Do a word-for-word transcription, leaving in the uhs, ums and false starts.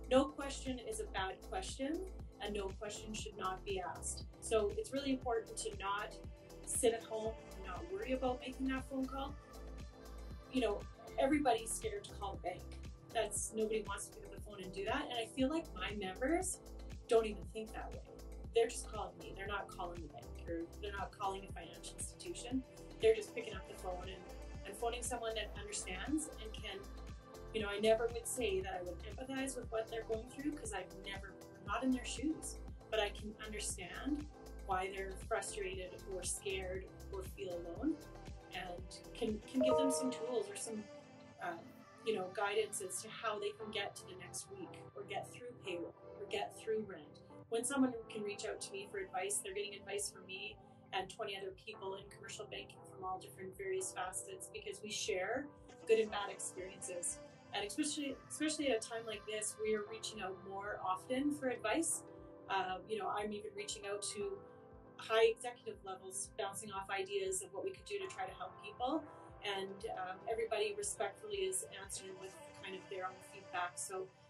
no question is a bad question, and no question should not be asked. So it's really important to not sit at home and not worry about making that phone call. You know, everybody's scared to call the bank. That's nobody wants to pick up the phone and do that. And I feel like my members don't even think that way. They're just calling me. They're not calling the bank, or they're not calling a financial institution. They're just picking up the phone and, and phoning someone that understands and can, you know, I never would say that I would empathize with what they're going through, because I've never, I'm not in their shoes, but I can understand why they're frustrated or scared or feel alone, and can, can give them some tools or some, um, you know, guidance as to how they can get to the next week, or get through payroll, or get through rent. When someone can reach out to me for advice, they're getting advice from me and twenty other people in commercial banking from all different various facets, because we share good and bad experiences. And especially, especially at a time like this, we are reaching out more often for advice. Uh, you know, I'm even reaching out to high executive levels, bouncing off ideas of what we could do to try to help people. And um, everybody respectfully is answering with kind of their own feedback. So